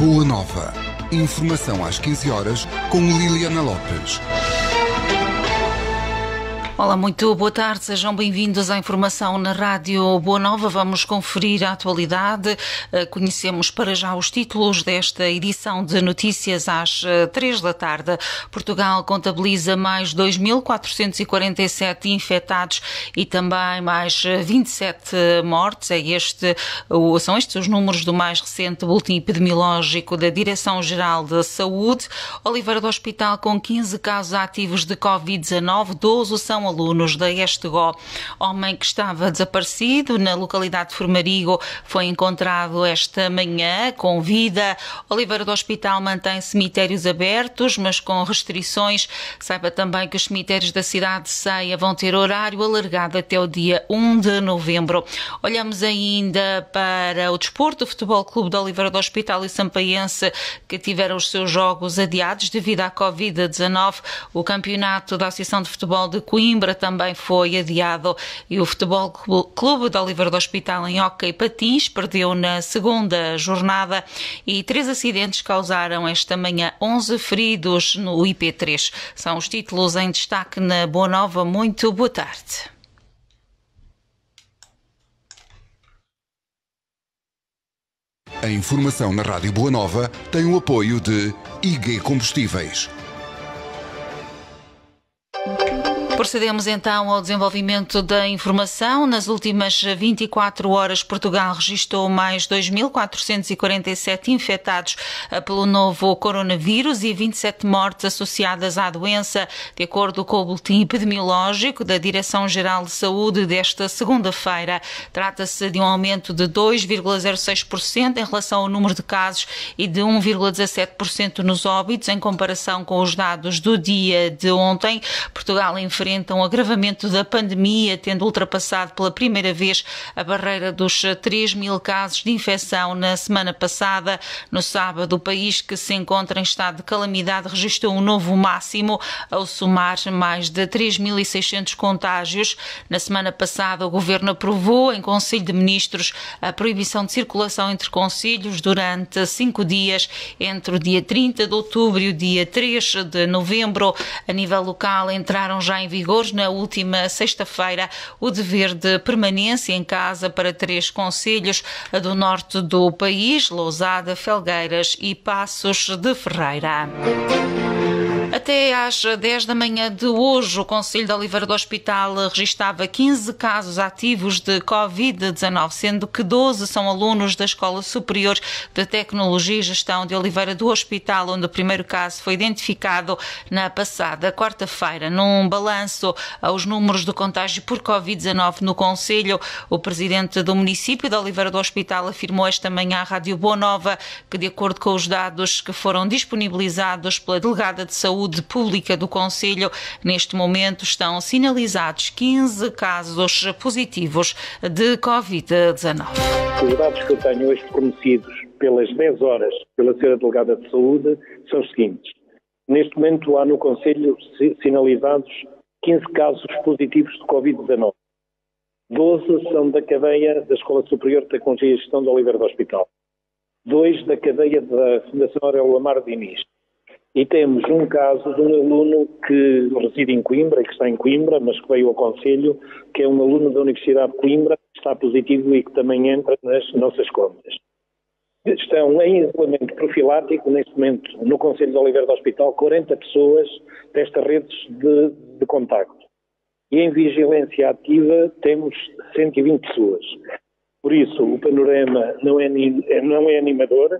Boa Nova. Informação às 15 horas com Liliana Lopes. Olá, muito boa tarde, sejam bem-vindos à informação na Rádio Boa Nova. Vamos conferir a atualidade. Conhecemos para já os títulos desta edição de notícias às 3 da tarde. Portugal contabiliza mais 2.447 infectados e também mais 27 mortes. São estes os números do mais recente boletim epidemiológico da Direção-Geral de Saúde. Oliveira do Hospital com 15 casos ativos de Covid-19, 12 são alunos da ESTEGO. Homem que estava desaparecido na localidade de Formarigo foi encontrado esta manhã com vida. Oliveira do Hospital mantém cemitérios abertos, mas com restrições. Saiba também que os cemitérios da cidade de Ceia vão ter horário alargado até o dia 1 de novembro. Olhamos ainda para o desporto. O Futebol Clube de Oliveira do Hospital e Sampaense que tiveram os seus jogos adiados devido à Covid-19. O campeonato da Associação de Futebol de Coimbra também foi adiado e o Futebol Clube de Oliveira do Hospital em hóquei e patins perdeu na segunda jornada e 3 acidentes causaram esta manhã 11 feridos no IP3. São os títulos em destaque na Boa Nova. Muito boa tarde. A informação na Rádio Boa Nova tem o apoio de IG Combustíveis. Procedemos então ao desenvolvimento da informação. Nas últimas 24 horas, Portugal registrou mais 2.447 infectados pelo novo coronavírus e 27 mortes associadas à doença, de acordo com o boletim epidemiológico da Direção-Geral de Saúde desta segunda-feira. Trata-se de um aumento de 2,06% em relação ao número de casos e de 1,17% nos óbitos, em comparação com os dados do dia de ontem. Portugal enfrenta um agravamento da pandemia, tendo ultrapassado pela primeira vez a barreira dos 3.000 casos de infecção na semana passada. No sábado, o país, que se encontra em estado de calamidade, registrou um novo máximo ao somar mais de 3.600 contágios. Na semana passada, o Governo aprovou em Conselho de Ministros a proibição de circulação entre concelhos durante 5 dias, entre o dia 30 de outubro e o dia 3 de novembro. A nível local, entraram já em vigor na última sexta-feira o dever de permanência em casa para 3 concelhos do norte do país: Lousada, Felgueiras e Passos de Ferreira. Até às 10 da manhã de hoje, o Concelho de Oliveira do Hospital registava 15 casos ativos de Covid-19, sendo que 12 são alunos da Escola Superior de Tecnologia e Gestão de Oliveira do Hospital, onde o primeiro caso foi identificado na passada quarta-feira. Num balanço aos números de contágio por Covid-19 no Concelho, o presidente do município de Oliveira do Hospital afirmou esta manhã à Rádio Boa Nova que, de acordo com os dados que foram disponibilizados pela delegada de Saúde Pública do Concelho, neste momento estão sinalizados 15 casos positivos de Covid-19. Os dados que eu tenho hoje fornecidos pelas 10 horas pela Sra. Delegada de Saúde são os seguintes. Neste momento há no Concelho sinalizados 15 casos positivos de Covid-19. 12 são da cadeia da Escola Superior de Tecnologia e Gestão de Oliveira do Hospital. 2 da cadeia da Fundação Aurélio Amar Diniz. E temos um caso de um aluno que reside em Coimbra e que está em Coimbra, mas que veio ao Concelho, que é um aluno da Universidade de Coimbra, que está positivo e que também entra nas nossas contas. Estão em isolamento profilático, neste momento, no Concelho de Oliveira do Hospital, 40 pessoas destas redes de contacto. E em vigilância ativa temos 120 pessoas. Por isso, o panorama não é animador.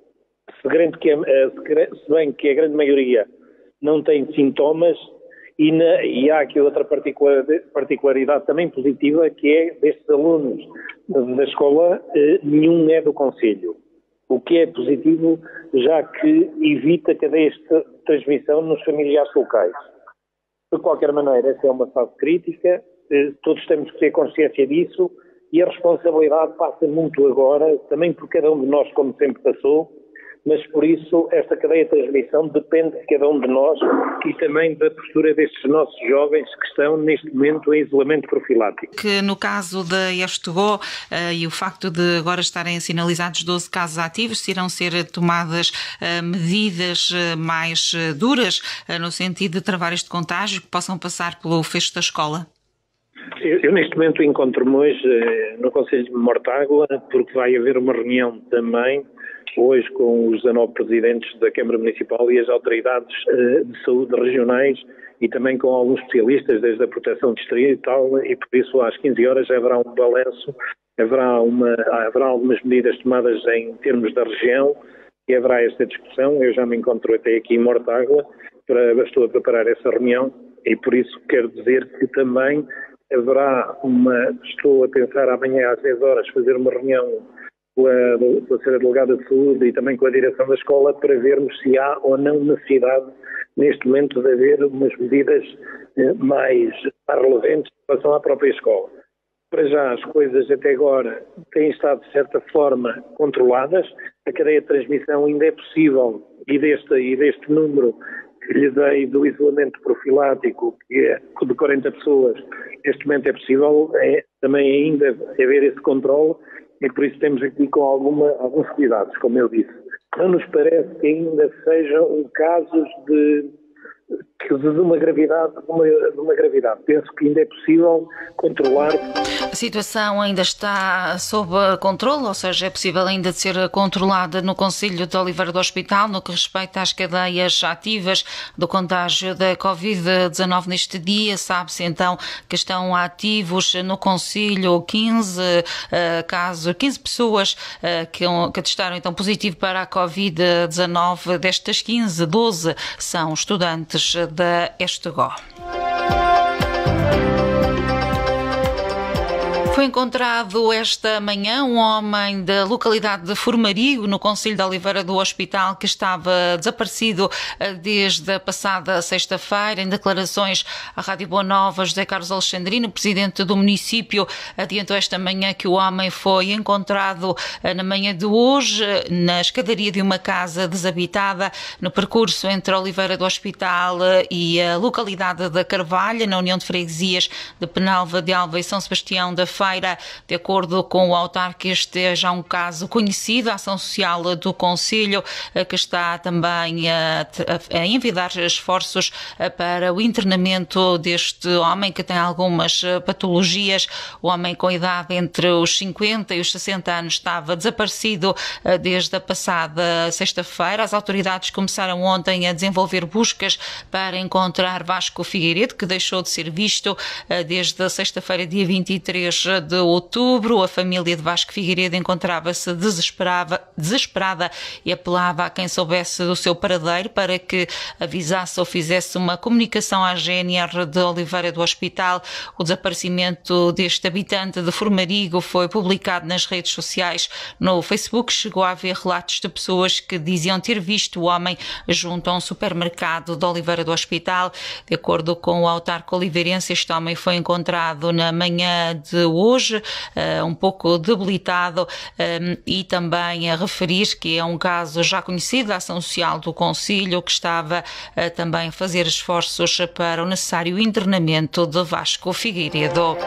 Se bem que a grande maioria não tem sintomas e há aqui outra particularidade também positiva, que é destes alunos da escola, nenhum é do Concelho, o que é positivo, já que evita cadeia de transmissão nos familiares locais. De qualquer maneira, essa é uma fase crítica, todos temos que ter consciência disso e a responsabilidade passa muito agora, também por cada um de nós, como sempre passou, mas por isso esta cadeia de transmissão depende de cada um de nós e também da postura destes nossos jovens que estão neste momento em isolamento profilático. Que no caso da Estogó e o facto de agora estarem sinalizados 12 casos ativos, se irão ser tomadas medidas mais duras no sentido de travar este contágio, que possam passar pelo fecho da escola? Eu neste momento encontro-me hoje no Conselho de Mortágua, porque vai haver uma reunião também hoje com os 19 presidentes da Câmara Municipal e as autoridades de saúde regionais e também com alguns especialistas desde a proteção distrital e por isso às 15 horas haverá um balanço, haverá algumas medidas tomadas em termos da região e haverá esta discussão. Eu já me encontro até aqui em Mortágua, estou a preparar essa reunião e por isso quero dizer que também estou a pensar amanhã às 10 horas fazer uma reunião com a Sra. Delegada de Saúde e também com a direção da escola para vermos se há ou não necessidade neste momento de haver umas medidas mais relevantes em relação à própria escola. Para já as coisas até agora têm estado de certa forma controladas, a cadeia de transmissão ainda é possível e deste número que lhe dei do isolamento profilático, que é de 40 pessoas, neste momento é possível também ainda haver esse controle e por isso temos aqui com alguns cuidados, como eu disse. Não nos parece que ainda sejam casos de uma gravidade. Penso que ainda é possível controlar. A situação ainda está sob controle, ou seja, é possível ainda de ser controlada no Concelho de Oliveira do Hospital, no que respeita às cadeias ativas do contágio da Covid-19 neste dia. Sabe-se então que estão ativos no Concelho 15 pessoas que testaram então positivo para a Covid-19. Destas 15, 12 são estudantes da Estogó. Foi encontrado esta manhã um homem da localidade de Formarigo, no concelho de Oliveira do Hospital, que estava desaparecido desde a passada sexta-feira. Em declarações à Rádio Boa Nova, José Carlos Alexandrino, presidente do município, adiantou esta manhã que o homem foi encontrado na manhã de hoje na escadaria de uma casa desabitada no percurso entre Oliveira do Hospital e a localidade da Carvalha, na União de Freguesias de Penalva de Alva e São Sebastião da Feira. De acordo com o autarca, este é já um caso conhecido. A ação social do concelho que está também a envidar esforços para o internamento deste homem que tem algumas patologias. O homem com idade entre os 50 e os 60 anos estava desaparecido desde a passada sexta-feira. As autoridades começaram ontem a desenvolver buscas para encontrar Vasco Figueiredo, que deixou de ser visto desde a sexta-feira, dia 23 de outubro. A família de Vasco Figueiredo encontrava-se desesperada e apelava a quem soubesse do seu paradeiro para que avisasse ou fizesse uma comunicação à GNR de Oliveira do Hospital. O desaparecimento deste habitante de Formarigo foi publicado nas redes sociais. No Facebook chegou a haver relatos de pessoas que diziam ter visto o homem junto a um supermercado de Oliveira do Hospital. De acordo com o autarca oliveirense, este homem foi encontrado na manhã de hoje, um pouco debilitado, e também a referir que é um caso já conhecido da ação social do concelho, que estava também a fazer esforços para o necessário internamento de Vasco Figueiredo.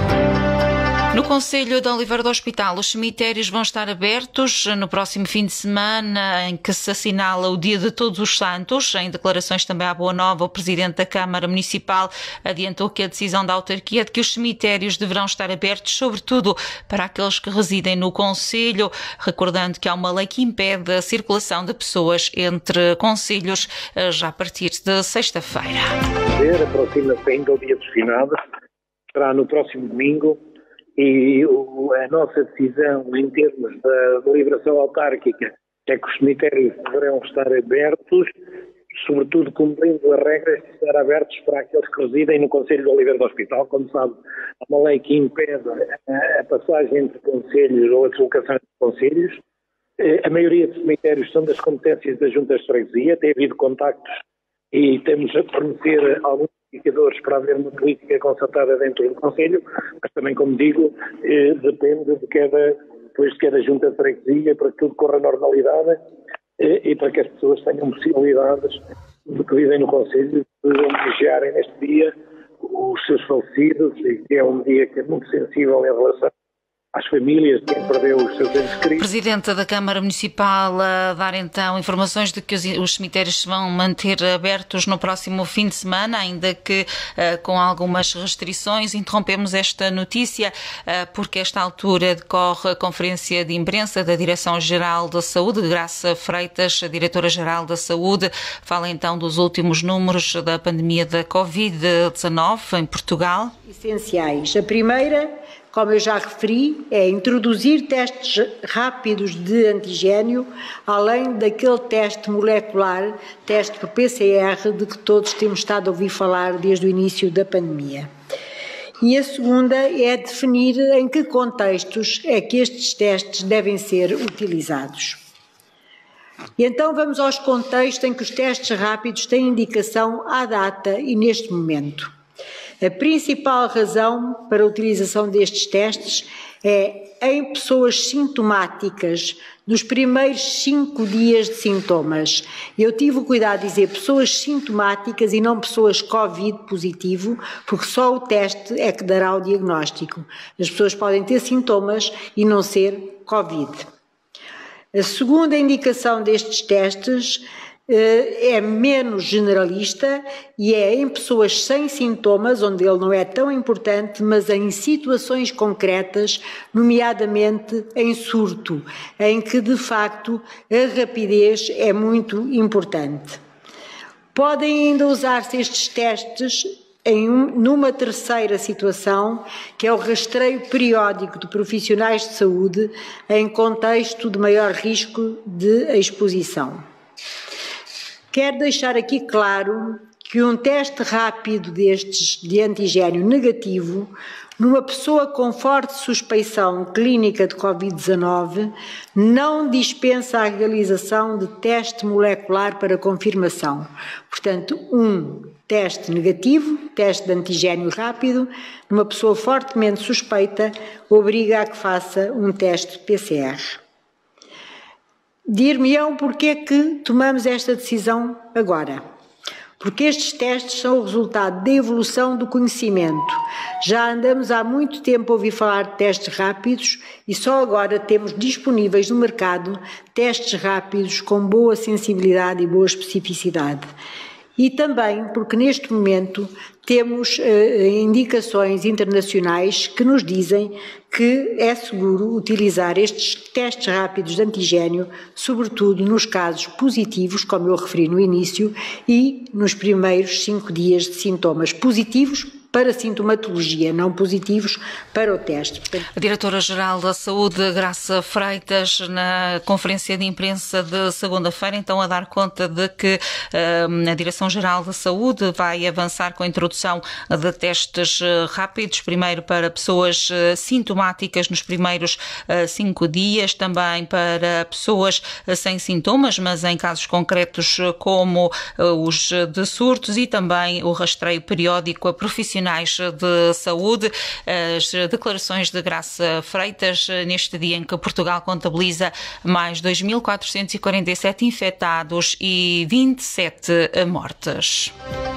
No Concelho de Oliveira do Hospital, os cemitérios vão estar abertos no próximo fim de semana, em que se assinala o Dia de Todos os Santos. Em declarações também à Boa Nova, o Presidente da Câmara Municipal adiantou que a decisão da autarquia é de que os cemitérios deverão estar abertos, sobretudo para aqueles que residem no Concelho, recordando que há uma lei que impede a circulação de pessoas entre concelhos já a partir de sexta-feira. Aproxima-se ainda o Dia dos Finados, será no próximo domingo. E a nossa decisão em termos da deliberação autárquica é que os cemitérios deverão estar abertos, sobretudo cumprindo as regras de estar abertos para aqueles que residem no Concelho de Oliveira do Hospital. Como sabe, há uma lei que impede a passagem entre concelhos ou a deslocação entre concelhos. A maioria dos cemitérios são das competências das juntas de freguesia, tem havido contactos e temos a fornecer alguns indicadores para haver uma política concertada dentro do Conselho, mas também, como digo, depende de cada junta de freguesia para que tudo corra à normalidade e para que as pessoas tenham possibilidades de que vivem no concelho de homenagearem neste dia os seus falecidos, e que é um dia que é muito sensível em relação às famílias de quem perdeu os seus entes queridos. Presidente da Câmara Municipal a dar então informações de que os cemitérios se vão manter abertos no próximo fim de semana, ainda que com algumas restrições. Interrompemos esta notícia porque a esta altura decorre a conferência de imprensa da Direção-Geral da Saúde. Graça Freitas, a Diretora-Geral da Saúde, fala então dos últimos números da pandemia da Covid-19 em Portugal. Essenciais. A primeira, como eu já referi, é introduzir testes rápidos de antigénio, além daquele teste molecular, teste por PCR, de que todos temos estado a ouvir falar desde o início da pandemia. E a segunda é definir em que contextos é que estes testes devem ser utilizados. E então vamos aos contextos em que os testes rápidos têm indicação à data e neste momento. A principal razão para a utilização destes testes é em pessoas sintomáticas nos primeiros 5 dias de sintomas. Eu tive o cuidado de dizer pessoas sintomáticas e não pessoas Covid positivo, porque só o teste é que dará o diagnóstico. As pessoas podem ter sintomas e não ser Covid. A segunda indicação destes testes é menos generalista e é em pessoas sem sintomas, onde ele não é tão importante, mas em situações concretas, nomeadamente em surto, em que de facto a rapidez é muito importante. Podem ainda usar-se estes testes numa terceira situação, que é o rastreio periódico de profissionais de saúde em contexto de maior risco de exposição. Quero deixar aqui claro que um teste rápido destes de antigénio negativo, numa pessoa com forte suspeição clínica de Covid-19, não dispensa a realização de teste molecular para confirmação. Portanto, um teste negativo, teste de antigénio rápido, numa pessoa fortemente suspeita, obriga a que faça um teste PCR. Dir-me-ão porque é que tomamos esta decisão agora. Porque estes testes são o resultado da evolução do conhecimento. Já andamos há muito tempo a ouvir falar de testes rápidos e só agora temos disponíveis no mercado testes rápidos com boa sensibilidade e boa especificidade. E também porque neste momento temos indicações internacionais que nos dizem que é seguro utilizar estes testes rápidos de antigénio, sobretudo nos casos positivos, como eu referi no início, e nos primeiros 5 dias de sintomas positivos para sintomatologia, não positivos para o teste. A Diretora-Geral da Saúde, Graça Freitas, na conferência de imprensa de segunda-feira, então a dar conta de que a Direção-Geral da Saúde vai avançar com a introdução de testes rápidos, primeiro para pessoas sintomáticas nos primeiros 5 dias, também para pessoas sem sintomas, mas em casos concretos como os de surtos, e também o rastreio periódico a profissionais de saúde. As declarações de Graça Freitas neste dia em que Portugal contabiliza mais 2.447 infectados e 27 mortes.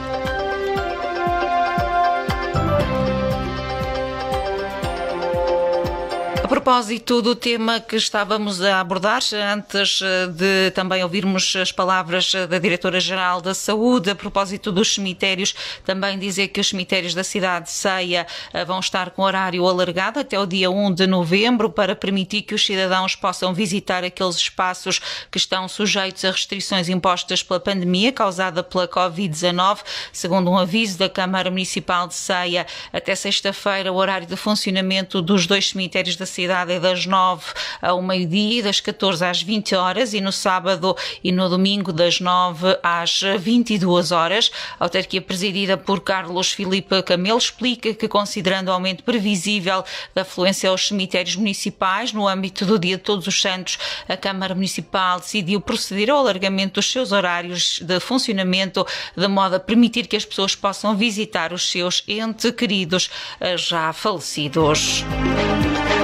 A propósito do tema que estávamos a abordar, antes de também ouvirmos as palavras da Diretora-Geral da Saúde, a propósito dos cemitérios, também dizer que os cemitérios da cidade de Ceia vão estar com horário alargado até o dia 1 de novembro para permitir que os cidadãos possam visitar aqueles espaços que estão sujeitos a restrições impostas pela pandemia causada pela Covid-19. Segundo um aviso da Câmara Municipal de Ceia, até sexta-feira o horário de funcionamento dos 2 cemitérios da cidade é das 9 ao meio-dia e das 14 às 20 horas e no sábado e no domingo das 9 às 22 horas. A autarquia presidida por Carlos Filipe Camelo explica que, considerando o aumento previsível da afluência aos cemitérios municipais no âmbito do Dia de Todos os Santos, a Câmara Municipal decidiu proceder ao alargamento dos seus horários de funcionamento de modo a permitir que as pessoas possam visitar os seus entes queridos já falecidos. O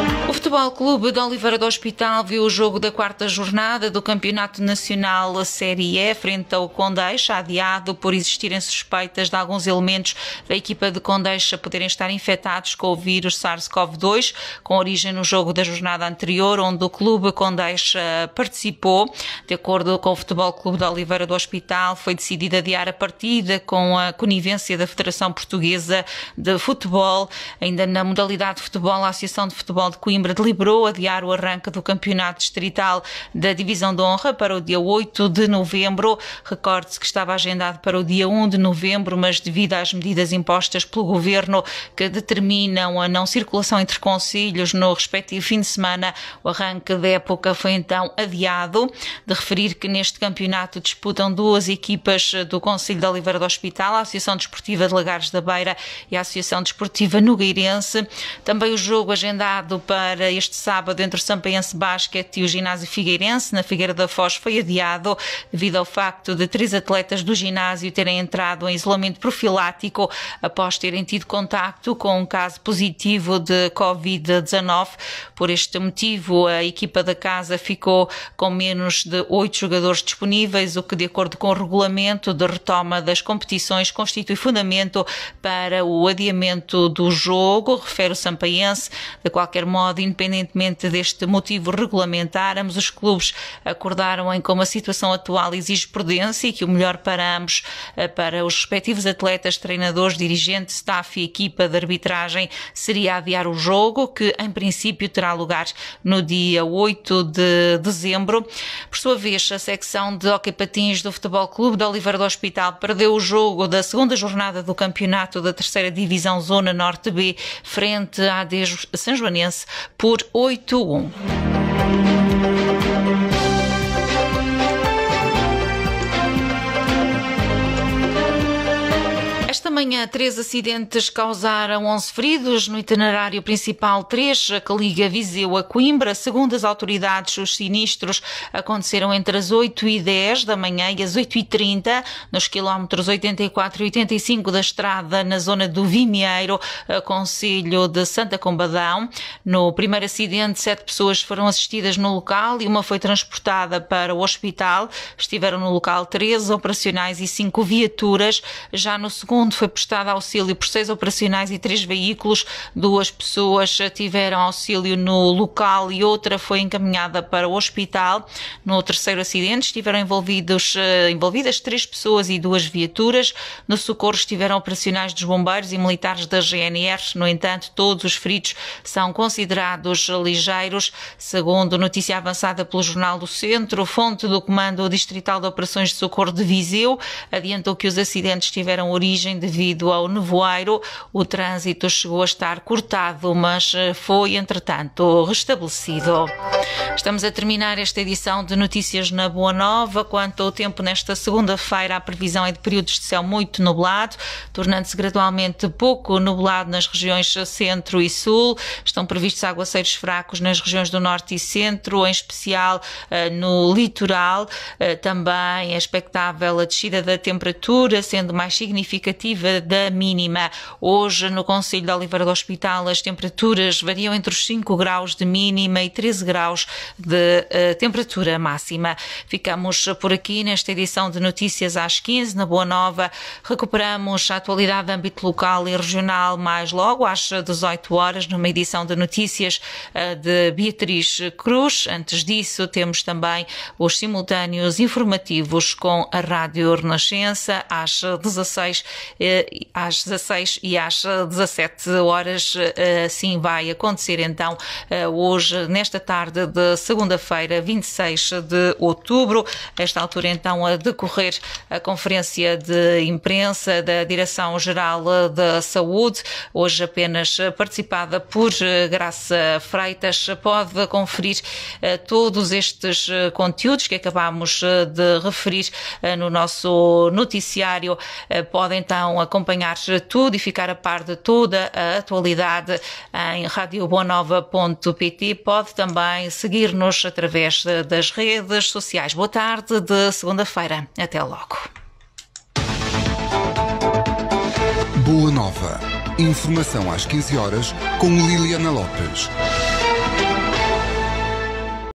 Futebol Clube de Oliveira do Hospital viu o jogo da 4ª jornada do Campeonato Nacional Série E frente ao Condeixa, adiado por existirem suspeitas de alguns elementos da equipa de Condeixa poderem estar infectados com o vírus SARS-CoV-2, com origem no jogo da jornada anterior, onde o Clube Condeixa participou. De acordo com o Futebol Clube de Oliveira do Hospital, foi decidido adiar a partida com a conivência da Federação Portuguesa de Futebol. Ainda na modalidade de futebol, a Associação de Futebol de Coimbra deliberou adiar o arranque do campeonato distrital da Divisão de Honra para o dia 8 de novembro. Recorde-se que estava agendado para o dia 1 de novembro, mas devido às medidas impostas pelo Governo que determinam a não circulação entre concelhos no respectivo fim de semana, o arranque da época foi então adiado. De referir que neste campeonato disputam duas equipas do Concelho de Oliveira do Hospital, a Associação Desportiva de Lagares da Beira e a Associação Desportiva Nogueirense. Também o jogo agendado para este sábado entre o Sampaense Basquete e o Ginásio Figueirense, na Figueira da Foz, foi adiado devido ao facto de 3 atletas do ginásio terem entrado em isolamento profilático após terem tido contacto com um caso positivo de Covid-19. Por este motivo, a equipa da casa ficou com menos de 8 jogadores disponíveis, o que, de acordo com o regulamento de retoma das competições, constitui fundamento para o adiamento do jogo, refere o Sampaense. De qualquer modo, independentemente deste motivo regulamentar, ambos os clubes acordaram em como a situação atual exige prudência e que o melhor para ambos, para os respectivos atletas, treinadores, dirigentes, staff e equipa de arbitragem, seria adiar o jogo, que em princípio terá lugar no dia 8 de dezembro. Por sua vez, a secção de hóquei patins do Futebol Clube de Oliveira do Hospital perdeu o jogo da 2ª jornada do campeonato da 3ª Divisão Zona Norte B frente à AD Sanjoanense por 8-1. Esta manhã, 3 acidentes causaram 11 feridos. No itinerário principal 3, que liga Viseu a Coimbra. Segundo as autoridades, os sinistros aconteceram entre as 8h10 da manhã e as 8h30, nos quilómetros 84 e 85 da estrada, na zona do Vimieiro, concelho de Santa Combadão. No primeiro acidente, 7 pessoas foram assistidas no local e uma foi transportada para o hospital. Estiveram no local 13 operacionais e 5 viaturas. Já no segundo, foi prestado auxílio por 6 operacionais e 3 veículos. 2 pessoas tiveram auxílio no local e outra foi encaminhada para o hospital. No terceiro acidente estiveram envolvidas 3 pessoas e 2 viaturas. No socorro estiveram operacionais dos bombeiros e militares da GNR. No entanto, todos os feridos são considerados ligeiros. Segundo notícia avançada pelo Jornal do Centro, fonte do Comando Distrital de Operações de Socorro de Viseu adiantou que os acidentes tiveram origem devido ao nevoeiro. O trânsito chegou a estar cortado, mas foi, entretanto, restabelecido. Estamos a terminar esta edição de Notícias na Boa Nova. Quanto ao tempo, nesta segunda-feira, a previsão é de períodos de céu muito nublado, tornando-se gradualmente pouco nublado nas regiões centro e sul. Estão previstos aguaceiros fracos nas regiões do norte e centro, em especial no litoral. Também é expectável a descida da temperatura, sendo mais significativa da mínima. Hoje, no concelho de Oliveira do Hospital, as temperaturas variam entre os 5 graus de mínima e 13 graus de temperatura máxima. Ficamos por aqui nesta edição de Notícias às 15, na Boa Nova. Recuperamos a atualidade de âmbito local e regional mais logo, às 18 horas, numa edição de Notícias de Beatriz Cruz. Antes disso, temos também os simultâneos informativos com a Rádio Renascença, às 16 e às 17 horas. Assim vai acontecer então hoje, nesta tarde de segunda-feira, 26 de outubro. Esta altura então a decorrer a conferência de imprensa da Direção-Geral da Saúde, hoje apenas participada por Graça Freitas. Pode conferir todos estes conteúdos que acabamos de referir no nosso noticiário. Pode então acompanhar tudo e ficar a par de toda a atualidade em radioboanova.pt. Pode também seguir-nos através das redes sociais. Boa tarde de segunda-feira. Até logo. Boa Nova. Informação às 15 horas com Liliana Lopes.